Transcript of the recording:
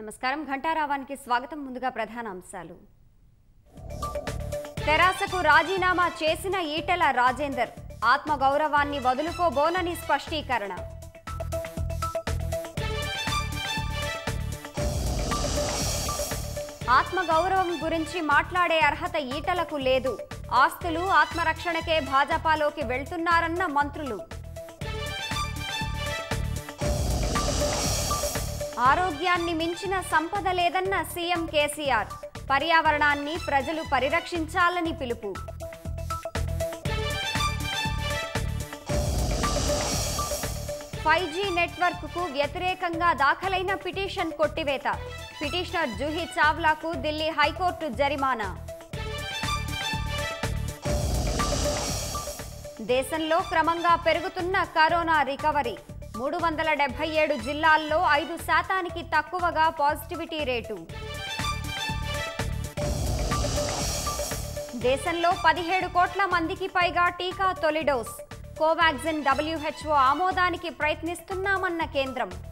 నమస్కారం ఘంటారావానికి స్వాగతం. ముందుగా ప్రధాన అంశాలు. తెరాసకు రాజీనామా చేసిన ఈటెల రాజేందర్ ఆత్మగౌరవాన్ని వదులుకోబోనని స్పష్టీకరణ. ఆత్మగౌరవం గురించి మాట్లాడే అర్హత ఈటలకు లేదు. ఆస్తులు ఆత్మరక్షణకే భాజపాలోకి వెళ్తున్నారన్న మంత్రులు. ఆరోగ్యాన్ని మించిన సంపద లేదన్న సీఎం కేసీఆర్. పర్యావరణాన్ని ప్రజలు పరిరక్షించాలని పిలుపు. 5G నెట్వర్క్కు వ్యతిరేకంగా దాఖలైన పిటిషన్ కొట్టివేత. పిటిషనర్ జూహీ చావ్లాకు ఢిల్లీ హైకోర్టు జరిమానా. దేశంలో క్రమంగా పెరుగుతున్న కరోనా రికవరీ. 377 జిల్లాల్లో 5% తక్కువగా పాజిటివిటీ రేటు. దేశంలో 17 కోట్ల మందికి పైగా టీకా తొలి డోస్. కోవాక్సిన్ WHO ఆమోదానికి ప్రయత్నిస్తున్నామన్న కేంద్రం.